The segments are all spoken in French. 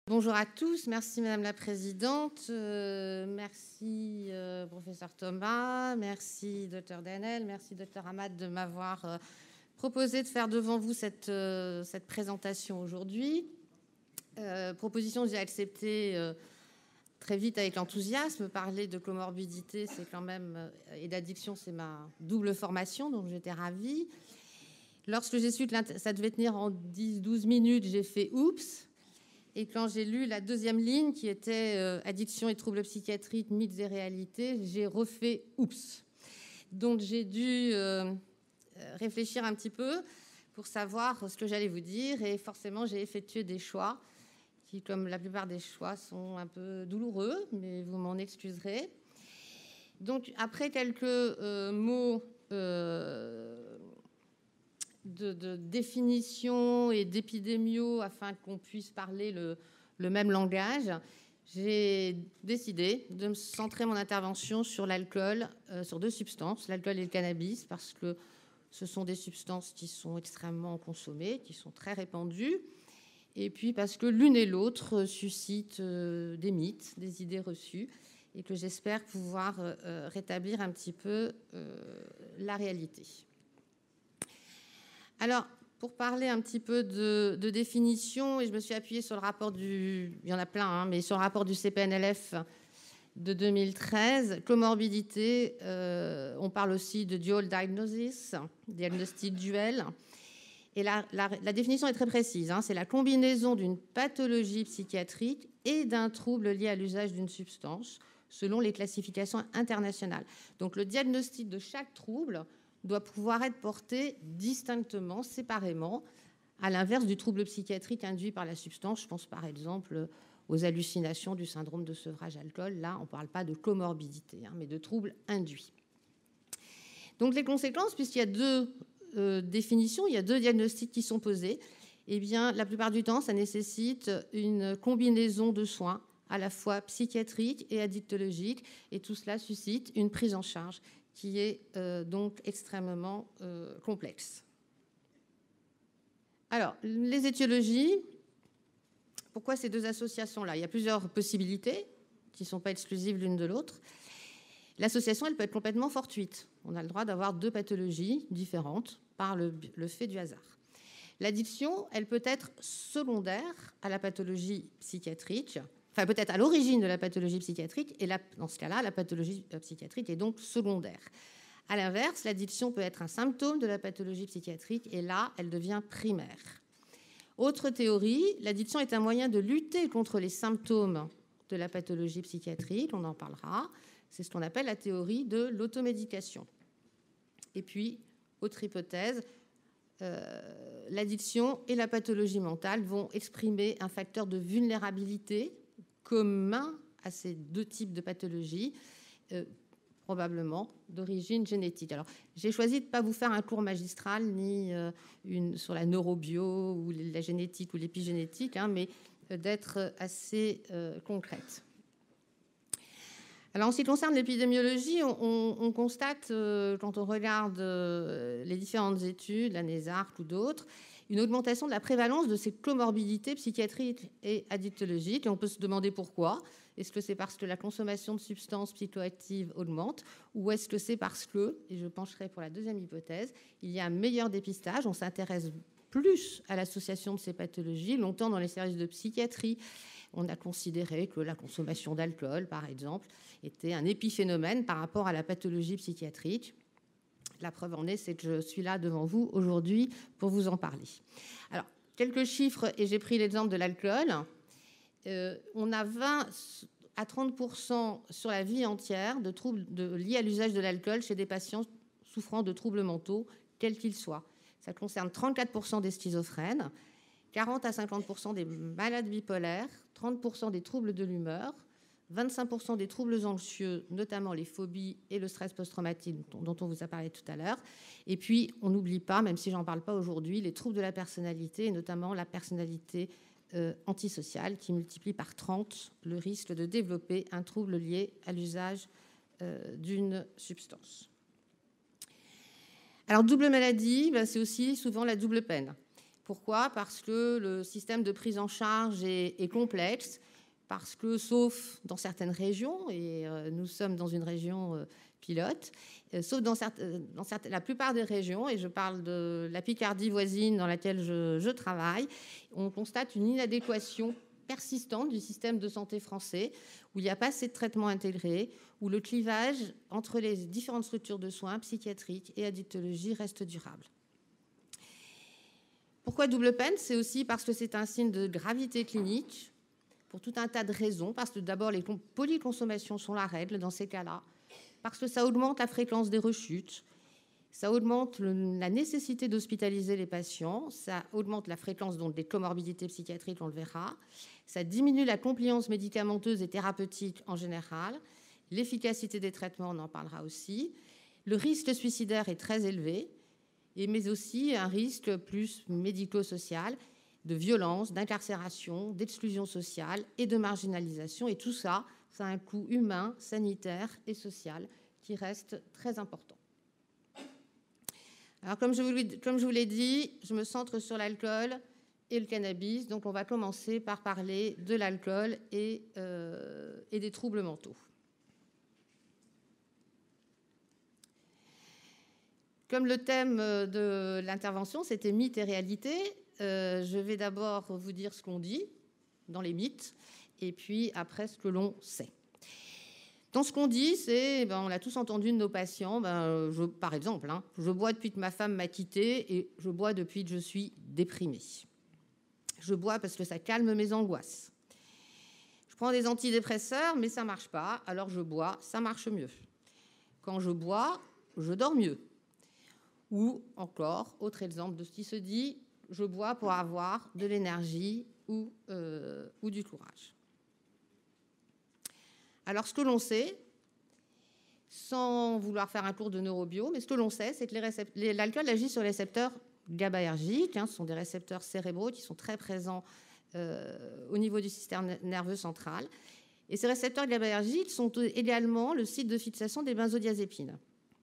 Bonjour à tous, merci Madame la Présidente, merci Professeur Thomas, merci Dr Danel, merci Dr Ahmad de m'avoir proposé de faire devant vous cette présentation aujourd'hui. Proposition que j'ai acceptée très vite avec l'enthousiasme. Parler de comorbidité, c'est quand même, et d'addiction, c'est ma double formation, donc j'étais ravie. Lorsque j'ai su que ça devait tenir en 10-12 minutes, j'ai fait « oups ». Et quand j'ai lu la deuxième ligne, qui était addiction et troubles psychiatriques, mythes et réalités, j'ai refait « oups ». Donc j'ai dû réfléchir un petit peu pour savoir ce que j'allais vous dire. Et forcément, j'ai effectué des choix qui, comme la plupart des choix, sont un peu douloureux, mais vous m'en excuserez. Donc après quelques mots de définition et d'épidémio afin qu'on puisse parler le même langage, j'ai décidé de me centrer mon intervention sur l'alcool, sur deux substances, l'alcool et le cannabis, parce que ce sont des substances qui sont extrêmement consommées, qui sont très répandues, et puis parce que l'une et l'autre suscitent des mythes, des idées reçues, et que j'espère pouvoir rétablir un petit peu la réalité. Alors, pour parler un petit peu de définition, et je me suis appuyée sur le rapport il y en a plein, hein, mais sur le rapport du CPNLF de 2013, comorbidité, on parle aussi de dual diagnosis, diagnostic duel. Et la définition est très précise, hein, c'est la combinaison d'une pathologie psychiatrique et d'un trouble lié à l'usage d'une substance, selon les classifications internationales. Donc le diagnostic de chaque trouble doit pouvoir être porté distinctement, séparément, à l'inverse du trouble psychiatrique induit par la substance. Je pense par exemple aux hallucinations du syndrome de sevrage alcool. Là, on ne parle pas de comorbidité, hein, mais de troubles induits. Donc les conséquences, puisqu'il y a deux définitions, il y a deux diagnostics qui sont posés, eh bien, la plupart du temps, ça nécessite une combinaison de soins, à la fois psychiatriques et addictologiques, et tout cela suscite une prise en charge qui est donc extrêmement complexe. Alors, les étiologies, pourquoi ces deux associations-là? Il y a plusieurs possibilités qui ne sont pas exclusives l'une de l'autre. L'association, elle peut être complètement fortuite. On a le droit d'avoir deux pathologies différentes par le fait du hasard. L'addiction, elle peut être secondaire à la pathologie psychiatrique, enfin peut-être à l'origine de la pathologie psychiatrique, et là, dans ce cas-là, la pathologie psychiatrique est donc secondaire. À l'inverse, l'addiction peut être un symptôme de la pathologie psychiatrique, et là, elle devient primaire. Autre théorie, l'addiction est un moyen de lutter contre les symptômes de la pathologie psychiatrique, on en parlera, c'est ce qu'on appelle la théorie de l'automédication. Et puis, autre hypothèse, l'addiction et la pathologie mentale vont exprimer un facteur de vulnérabilité commun à ces deux types de pathologies, probablement d'origine génétique. Alors, j'ai choisi de ne pas vous faire un cours magistral ni sur la neurobio ou la génétique ou l'épigénétique, hein, mais d'être assez concrète. Alors, en ce qui concerne l'épidémiologie, on constate, quand on regarde les différentes études, la NESARC ou d'autres, une augmentation de la prévalence de ces comorbidités psychiatriques et addictologiques. Et on peut se demander pourquoi. Est-ce que c'est parce que la consommation de substances psychoactives augmente, ou est-ce que c'est parce que, et je pencherai pour la deuxième hypothèse, il y a un meilleur dépistage, on s'intéresse plus à l'association de ces pathologies. Longtemps, dans les services de psychiatrie, on a considéré que la consommation d'alcool, par exemple, était un épiphénomène par rapport à la pathologie psychiatrique. La preuve en est, c'est que je suis là devant vous aujourd'hui pour vous en parler. Alors, quelques chiffres, et j'ai pris l'exemple de l'alcool. On a 20 à 30% sur la vie entière de troubles liés à l'usage de l'alcool chez des patients souffrant de troubles mentaux, quels qu'ils soient. Ça concerne 34% des schizophrènes, 40 à 50% des malades bipolaires, 30% des troubles de l'humeur, 25% des troubles anxieux, notamment les phobies et le stress post-traumatique dont on vous a parlé tout à l'heure. Et puis, on n'oublie pas, même si j'en parle pas aujourd'hui, les troubles de la personnalité, et notamment la personnalité antisociale, qui multiplie par 30 le risque de développer un trouble lié à l'usage d'une substance. Alors, double maladie, c'est aussi souvent la double peine. Pourquoi? Parce que le système de prise en charge est complexe, parce que, sauf dans certaines régions, et nous sommes dans une région pilote, sauf dans la plupart des régions, et je parle de la Picardie voisine dans laquelle je travaille, on constate une inadéquation persistante du système de santé français, où il n'y a pas assez de traitements intégrés, où le clivage entre les différentes structures de soins psychiatriques et addictologie reste durable. Pourquoi double peine? C'est aussi parce que c'est un signe de gravité clinique, pour tout un tas de raisons, parce que d'abord les polyconsommations sont la règle dans ces cas-là, parce que ça augmente la fréquence des rechutes, ça augmente la nécessité d'hospitaliser les patients, ça augmente la fréquence donc, des comorbidités psychiatriques, on le verra, ça diminue la compliance médicamenteuse et thérapeutique en général, l'efficacité des traitements, on en parlera aussi, le risque suicidaire est très élevé, mais aussi un risque plus médico-social, de violence, d'incarcération, d'exclusion sociale et de marginalisation. Et tout ça, ça a un coût humain, sanitaire et social qui reste très important. Alors, comme je vous l'ai dit, je me centre sur l'alcool et le cannabis. Donc, on va commencer par parler de l'alcool et des troubles mentaux. Comme le thème de l'intervention, c'était mythes et réalité, je vais d'abord vous dire ce qu'on dit dans les mythes, et puis après ce que l'on sait. Dans ce qu'on dit, c'est, on l'a tous entendu de nos patients, par exemple, je bois depuis que ma femme m'a quitté et je bois depuis que je suis déprimée. Je bois parce que ça calme mes angoisses. Je prends des antidépresseurs, mais ça ne marche pas, alors je bois, ça marche mieux. Quand je bois, je dors mieux. Ou encore, autre exemple de ce qui se dit, je bois pour avoir de l'énergie ou du courage. Alors, ce que l'on sait, sans vouloir faire un cours de neurobio, mais ce que l'on sait, c'est que l'alcool agit sur les récepteurs GABAergiques. Ce sont des récepteurs cérébraux qui sont très présents au niveau du système nerveux central. Et ces récepteurs GABAergiques sont également le site de fixation des benzodiazépines.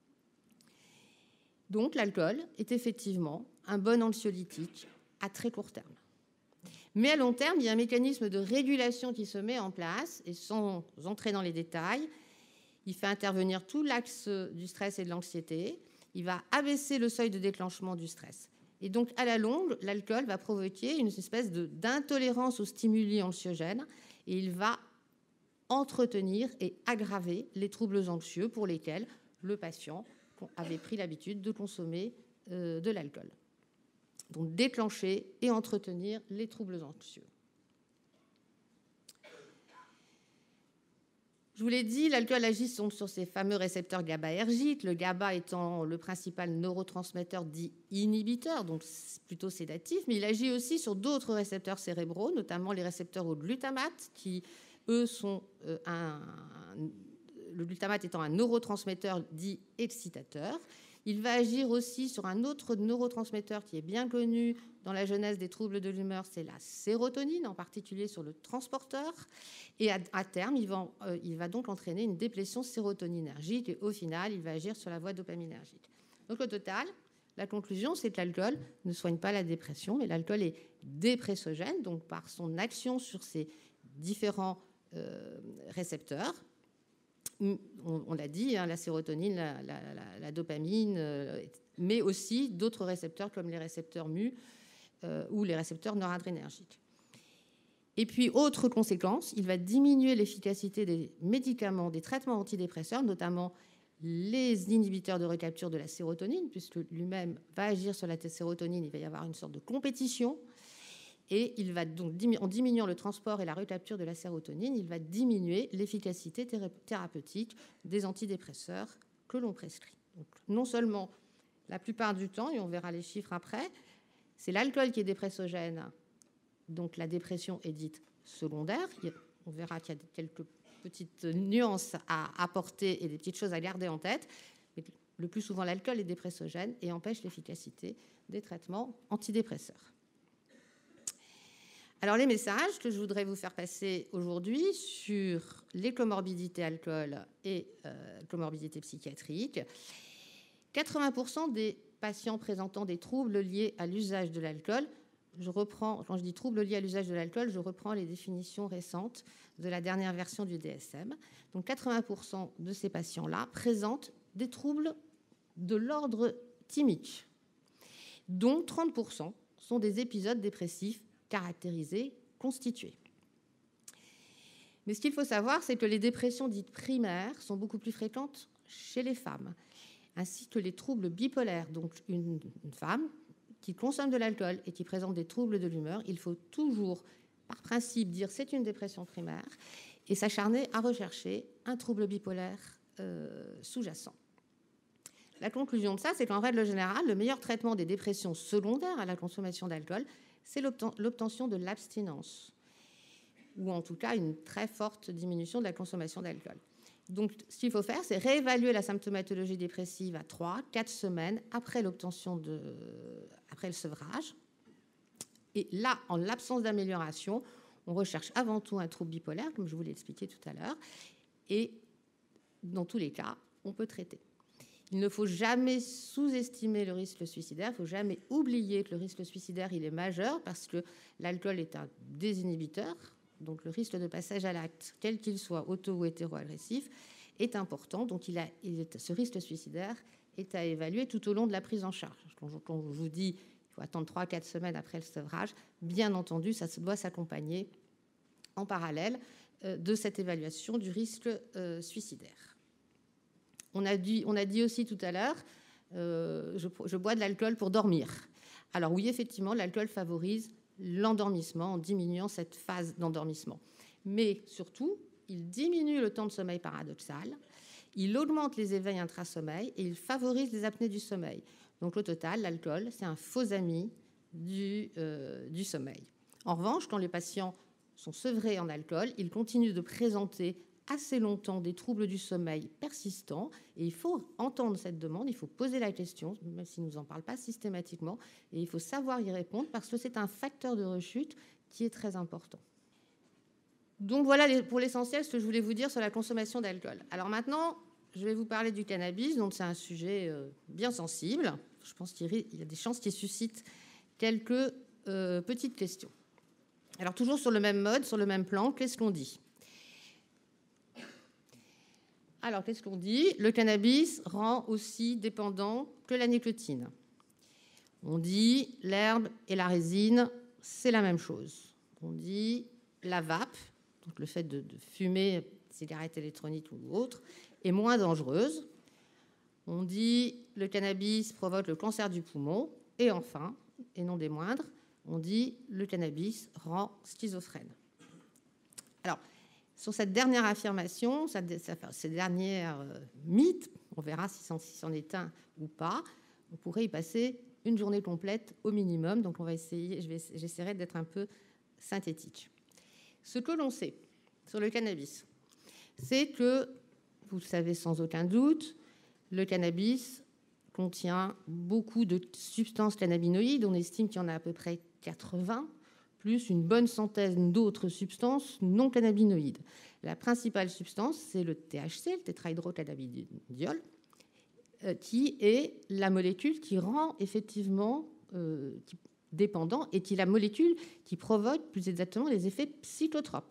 Donc, l'alcool est effectivement un bon anxiolytique à très court terme. Mais à long terme, il y a un mécanisme de régulation qui se met en place, et sans entrer dans les détails, il fait intervenir tout l'axe du stress et de l'anxiété, il va abaisser le seuil de déclenchement du stress. Et donc, à la longue, l'alcool va provoquer une espèce d'intolérance aux stimuli anxiogènes, et il va entretenir et aggraver les troubles anxieux pour lesquels le patient avait pris l'habitude de consommer de l'alcool. Donc déclencher et entretenir les troubles anxieux. Je vous l'ai dit, l'alcool agit sur ces fameux récepteurs GABAergiques, le GABA étant le principal neurotransmetteur dit inhibiteur, donc plutôt sédatif, mais il agit aussi sur d'autres récepteurs cérébraux, notamment les récepteurs au glutamate, qui, eux, sont le glutamate étant un neurotransmetteur dit excitateur. Il va agir aussi sur un autre neurotransmetteur qui est bien connu dans la genèse des troubles de l'humeur, c'est la sérotonine, en particulier sur le transporteur. Et à terme, il va donc entraîner une déplétion sérotoninergique et au final, il va agir sur la voie dopaminergique. Donc au total, la conclusion, c'est que l'alcool ne soigne pas la dépression, mais l'alcool est dépressogène, donc par son action sur ces différents récepteurs. On l'a dit, la sérotonine, la dopamine, mais aussi d'autres récepteurs comme les récepteurs mu ou les récepteurs noradrénergiques. Et puis, autre conséquence, il va diminuer l'efficacité des médicaments, des traitements antidépresseurs, notamment les inhibiteurs de recapture de la sérotonine, puisque lui-même va agir sur la sérotonine, il va y avoir une sorte de compétition. Et il va donc, en diminuant le transport et la recapture de la sérotonine, il va diminuer l'efficacité thérapeutique des antidépresseurs que l'on prescrit. Donc, non seulement, la plupart du temps, et on verra les chiffres après, c'est l'alcool qui est dépressogène, donc la dépression est dite secondaire. On verra qu'il y a quelques petites nuances à apporter et des petites choses à garder en tête. Mais le plus souvent, l'alcool est dépressogène et empêche l'efficacité des traitements antidépresseurs. Alors, les messages que je voudrais vous faire passer aujourd'hui sur les comorbidités alcool et comorbidités psychiatriques. 80% des patients présentant des troubles liés à l'usage de l'alcool je reprends, quand je dis troubles liés à l'usage de l'alcool, je reprends les définitions récentes de la dernière version du DSM. Donc 80% de ces patients-là présentent des troubles de l'ordre thymique, dont 30% sont des épisodes dépressifs caractérisés, constitués. Mais ce qu'il faut savoir, c'est que les dépressions dites primaires sont beaucoup plus fréquentes chez les femmes, ainsi que les troubles bipolaires. Donc une femme qui consomme de l'alcool et qui présente des troubles de l'humeur, il faut toujours, par principe, dire c'est une dépression primaire et s'acharner à rechercher un trouble bipolaire sous-jacent. La conclusion de ça, c'est qu'en règle générale, le meilleur traitement des dépressions secondaires à la consommation d'alcool, c'est l'obtention de l'abstinence, ou en tout cas une très forte diminution de la consommation d'alcool. Donc, ce qu'il faut faire, c'est réévaluer la symptomatologie dépressive à 3-4 semaines après l'obtention après le sevrage. Et là, en l'absence d'amélioration, on recherche avant tout un trouble bipolaire, comme je vous l'ai expliqué tout à l'heure. Et dans tous les cas, on peut traiter. Il ne faut jamais sous-estimer le risque suicidaire. Il ne faut jamais oublier que le risque suicidaire, il est majeur parce que l'alcool est un désinhibiteur. Donc le risque de passage à l'acte, quel qu'il soit, auto ou hétéroagressif, est important. Donc ce risque suicidaire est à évaluer tout au long de la prise en charge. Quand je vous dis qu'il faut attendre 3-4 semaines après le sevrage, bien entendu, ça doit s'accompagner en parallèle de cette évaluation du risque suicidaire. On a dit aussi tout à l'heure, je bois de l'alcool pour dormir. Alors oui, effectivement, l'alcool favorise l'endormissement en diminuant cette phase d'endormissement. Mais surtout, il diminue le temps de sommeil paradoxal, il augmente les éveils intrasommeil et il favorise les apnées du sommeil. Donc au total, l'alcool, c'est un faux ami du sommeil. En revanche, quand les patients sont sevrés en alcool, ils continuent de présenter assez longtemps des troubles du sommeil persistants et il faut entendre cette demande, il faut poser la question, même s'ils ne nous en parlent pas systématiquement, et il faut savoir y répondre parce que c'est un facteur de rechute qui est très important. Donc voilà pour l'essentiel ce que je voulais vous dire sur la consommation d'alcool. Alors maintenant, je vais vous parler du cannabis, donc c'est un sujet bien sensible. Je pense qu'il y a des chances qu'il suscite quelques petites questions. Alors toujours sur le même mode, sur le même plan, qu'est-ce qu'on dit ? Alors, qu'est-ce qu'on dit ? Le cannabis rend aussi dépendant que la nicotine. On dit l'herbe et la résine, c'est la même chose. On dit la vape, donc le fait de fumer cigarette électronique ou autre, est moins dangereuse. On dit le cannabis provoque le cancer du poumon. Et enfin, et non des moindres, on dit le cannabis rend schizophrène. Alors, sur cette dernière affirmation, ces derniers mythes, on verra si c'en est un ou pas, on pourrait y passer une journée complète au minimum. Donc on va essayer, j'essaierai d'être un peu synthétique. Ce que l'on sait sur le cannabis, c'est que, vous le savez sans aucun doute, le cannabis contient beaucoup de substances cannabinoïdes. On estime qu'il y en a à peu près 80, plus une bonne centaine d'autres substances non cannabinoïdes. La principale substance, c'est le THC, le tétrahydrocannabidiol, qui est la molécule qui rend effectivement dépendant et qui est la molécule qui provoque plus exactement les effets psychotropes.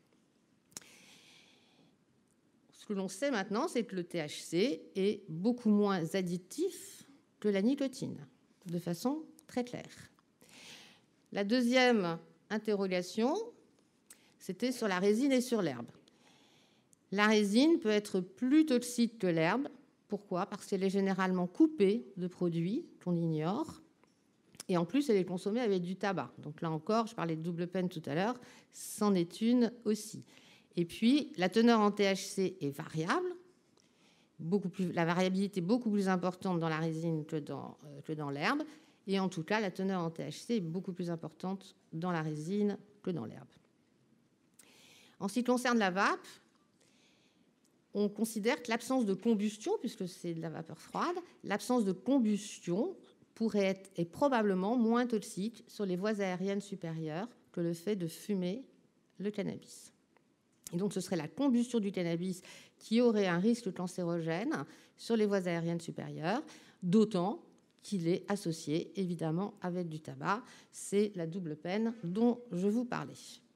Ce que l'on sait maintenant, c'est que le THC est beaucoup moins addictif que la nicotine, de façon très claire. La deuxième interrogation, c'était sur la résine et sur l'herbe. La résine peut être plus toxique que l'herbe. Pourquoi ? Parce qu'elle est généralement coupée de produits qu'on ignore. Et en plus, elle est consommée avec du tabac. Donc là encore, je parlais de double peine tout à l'heure, c'en est une aussi. Et puis, la teneur en THC est variable. La variabilité est beaucoup plus importante dans la résine que dans l'herbe. Et en tout cas, la teneur en THC est beaucoup plus importante dans la résine que dans l'herbe. En ce qui concerne la vape, on considère que l'absence de combustion, puisque c'est de la vapeur froide, l'absence de combustion est probablement moins toxique sur les voies aériennes supérieures que le fait de fumer le cannabis. Et donc, ce serait la combustion du cannabis qui aurait un risque cancérogène sur les voies aériennes supérieures, d'autant qu'il est associé évidemment avec du tabac. C'est la double peine dont je vous parlais.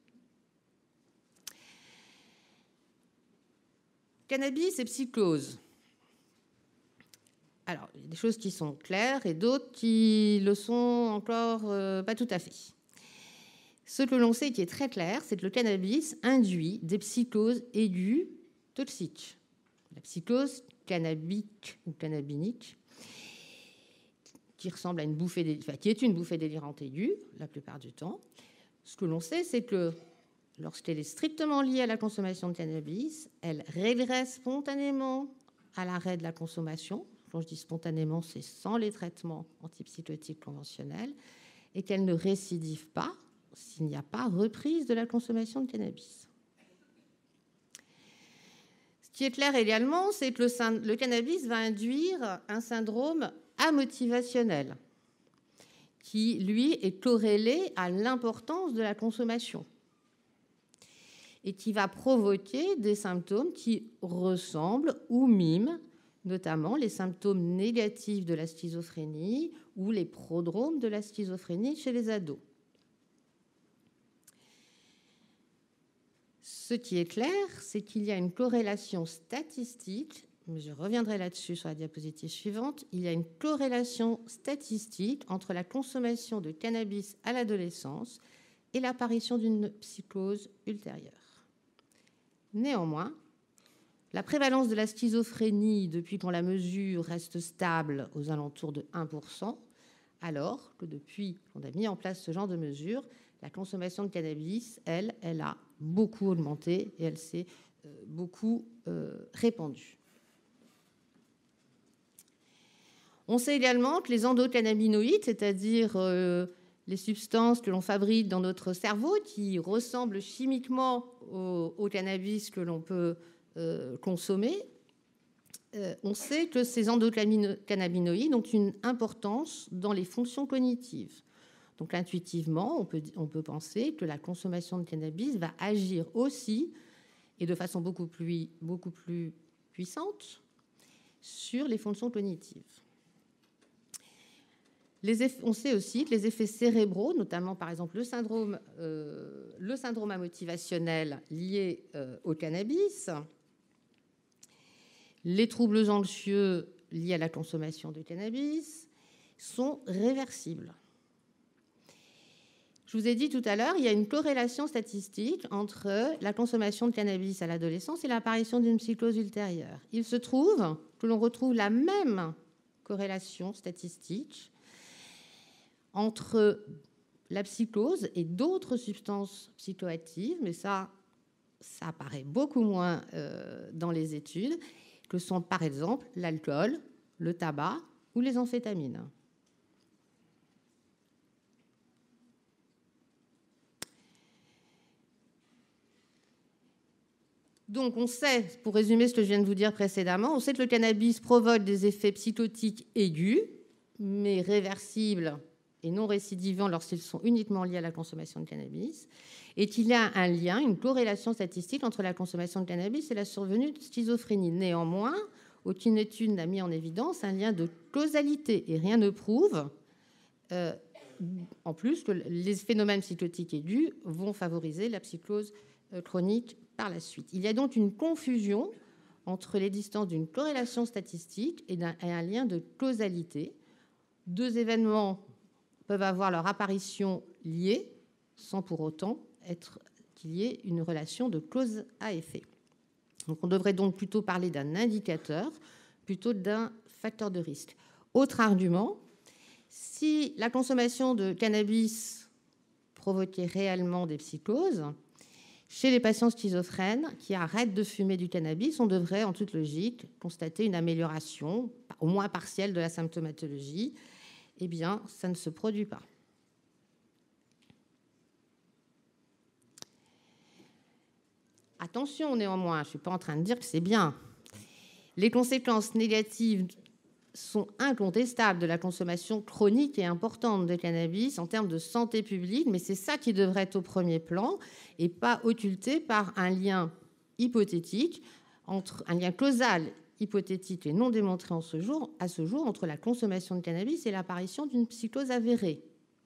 Cannabis et psychose. Alors, il y a des choses qui sont claires et d'autres qui le sont encore pas tout à fait. Ce que l'on sait qui est très clair, c'est que le cannabis induit des psychoses aiguës toxiques. La psychose cannabique ou cannabinique, qui ressemble à une bouffée, qui est une bouffée délirante aiguë la plupart du temps. Ce que l'on sait, c'est que lorsqu'elle est strictement liée à la consommation de cannabis, elle régresse spontanément à l'arrêt de la consommation. Quand je dis spontanément, c'est sans les traitements antipsychotiques conventionnels, et qu'elle ne récidive pas s'il n'y a pas reprise de la consommation de cannabis. Ce qui est clair également, c'est que le cannabis va induire un syndrome amotivationnel qui, lui, est corrélé à l'importance de la consommation et qui va provoquer des symptômes qui ressemblent ou miment notamment les symptômes négatifs de la schizophrénie ou les prodromes de la schizophrénie chez les ados. Ce qui est clair, c'est qu'il y a une corrélation statistique, mais je reviendrai là-dessus sur la diapositive suivante, il y a une corrélation statistique entre la consommation de cannabis à l'adolescence et l'apparition d'une psychose ultérieure. Néanmoins, la prévalence de la schizophrénie depuis qu'on la mesure reste stable aux alentours de 1%, alors que depuis qu'on a mis en place ce genre de mesure, la consommation de cannabis, elle a beaucoup augmenté et elle s'est beaucoup répandue. On sait également que les endocannabinoïdes, c'est-à-dire les substances que l'on fabrique dans notre cerveau, qui ressemblent chimiquement au cannabis que l'on peut consommer, on sait que ces endocannabinoïdes ont une importance dans les fonctions cognitives. Donc intuitivement, on peut penser que la consommation de cannabis va agir aussi, et de façon beaucoup plus puissante, sur les fonctions cognitives. On sait aussi que les effets cérébraux, notamment par exemple le syndrome amotivationnel lié au cannabis, les troubles anxieux liés à la consommation de cannabis, sont réversibles. Je vous ai dit tout à l'heure, il y a une corrélation statistique entre la consommation de cannabis à l'adolescence et l'apparition d'une psychose ultérieure. Il se trouve que l'on retrouve la même corrélation statistique entre la psychose et d'autres substances psychoactives, mais ça apparaît beaucoup moins dans les études, que sont par exemple l'alcool, le tabac ou les amphétamines. Donc on sait, pour résumer ce que je viens de vous dire précédemment, on sait que le cannabis provoque des effets psychotiques aigus, mais réversibles et non récidivants lorsqu'ils sont uniquement liés à la consommation de cannabis, et qu'il y a un lien, une corrélation statistique entre la consommation de cannabis et la survenue de schizophrénie. Néanmoins, aucune étude n'a mis en évidence un lien de causalité, et rien ne prouve, en plus, que les phénomènes psychotiques aigus vont favoriser la psychose chronique par la suite. Il y a donc une confusion entre l'existence d'une corrélation statistique et un lien de causalité. Deux événements peuvent avoir leur apparition liée sans pour autant qu'il y ait une relation de cause à effet. Donc on devrait donc plutôt parler d'un indicateur plutôt d'un facteur de risque. Autre argument, si la consommation de cannabis provoquait réellement des psychoses, chez les patients schizophrènes qui arrêtent de fumer du cannabis, on devrait, en toute logique, constater une amélioration, au moins partielle, de la symptomatologie. Eh bien, ça ne se produit pas. Attention, néanmoins, je ne suis pas en train de dire que c'est bien. Les conséquences négatives sont incontestables de la consommation chronique et importante de cannabis en termes de santé publique, mais c'est ça qui devrait être au premier plan et pas occulté par un lien hypothétique, un lien causal hypothétique et non démontrée à ce jour entre la consommation de cannabis et l'apparition d'une psychose avérée.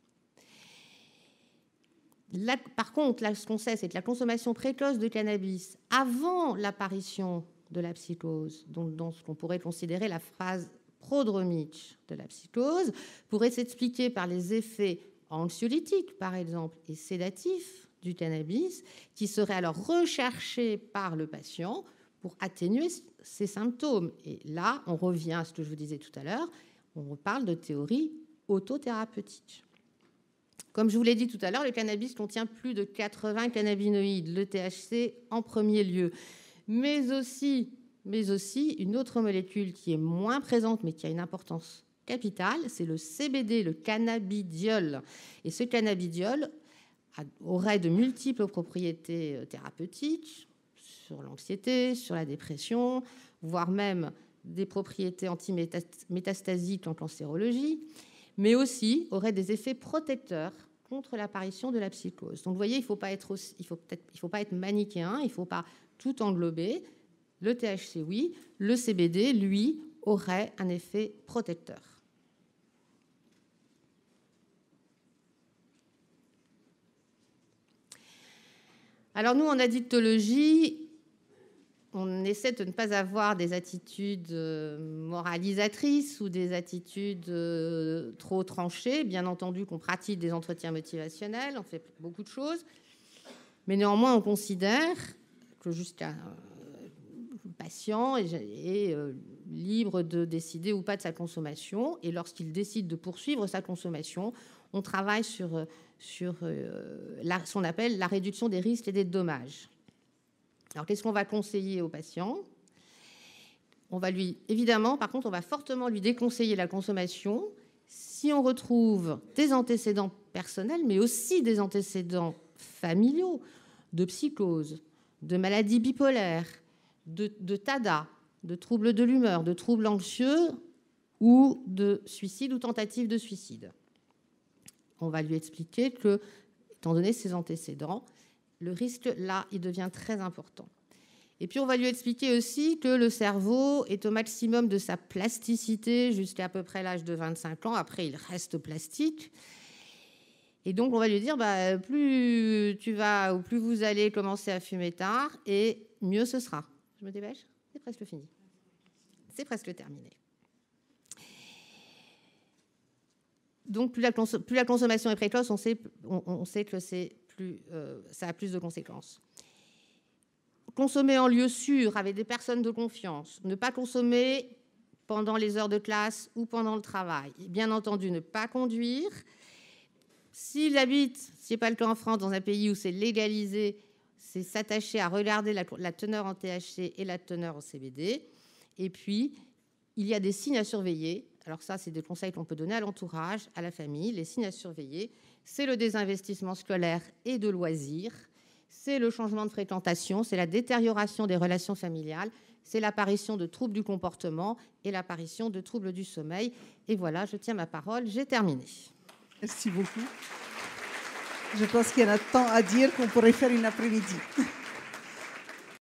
Là, par contre, là, ce qu'on sait, c'est que la consommation précoce de cannabis avant l'apparition de la psychose, donc dans ce qu'on pourrait considérer la phase prodromique de la psychose, pourrait s'expliquer par les effets anxiolytiques, par exemple, et sédatifs du cannabis, qui seraient alors recherchés par le patient pour atténuer ses symptômes. Et là, on revient à ce que je vous disais tout à l'heure, on parle de théorie autothérapeutique. Comme je vous l'ai dit tout à l'heure, le cannabis contient plus de 80 cannabinoïdes, le THC en premier lieu, mais aussi une autre molécule qui est moins présente, mais qui a une importance capitale, c'est le CBD, le cannabidiol. Et ce cannabidiol aurait de multiples propriétés thérapeutiques sur l'anxiété, sur la dépression, voire même des propriétés antimétastasiques en cancérologie, mais aussi aurait des effets protecteurs contre l'apparition de la psychose. Donc vous voyez, il ne faut pas être manichéen, il ne faut pas tout englober. Le THC, oui, le CBD, lui, aurait un effet protecteur. Alors nous, en addictologie, on essaie de ne pas avoir des attitudes moralisatrices ou des attitudes trop tranchées. Bien entendu qu'on pratique des entretiens motivationnels, on fait beaucoup de choses. Mais néanmoins, on considère que jusqu'à le patient est libre de décider ou pas de sa consommation. Et lorsqu'il décide de poursuivre sa consommation, on travaille sur ce qu'on appelle la réduction des risques et des dommages. Alors, qu'est-ce qu'on va conseiller au patient ? On va évidemment, par contre, on va fortement lui déconseiller la consommation si on retrouve des antécédents personnels, mais aussi des antécédents familiaux, de psychose, de maladies bipolaires, de TADA, de troubles de l'humeur, de troubles anxieux ou de suicide ou tentative de suicide. On va lui expliquer que, étant donné ses antécédents, le risque, là, il devient très important. Et puis, on va lui expliquer aussi que le cerveau est au maximum de sa plasticité jusqu'à peu près l'âge de 25 ans. Après, il reste plastique. Et donc, on va lui dire, plus vous allez commencer à fumer tard, et mieux ce sera. Je me dépêche ? C'est presque fini. C'est presque terminé. Donc, plus la consommation est précoce, on sait que ça a plus de conséquences. Consommer en lieu sûr avec des personnes de confiance. Ne pas consommer pendant les heures de classe ou pendant le travail. Et bien entendu, ne pas conduire. S'il habite, ce n'est pas le cas en France, dans un pays où c'est légalisé, c'est s'attacher à regarder la teneur en THC et la teneur en CBD. Et puis, il y a des signes à surveiller. Alors ça, c'est des conseils qu'on peut donner à l'entourage, à la famille. Les signes à surveiller, c'est le désinvestissement scolaire et de loisirs, c'est le changement de fréquentation, c'est la détérioration des relations familiales, c'est l'apparition de troubles du comportement et l'apparition de troubles du sommeil. Et voilà, je tiens ma parole, j'ai terminé. Merci beaucoup. Je pense qu'il y en a tant à dire qu'on pourrait faire une après-midi.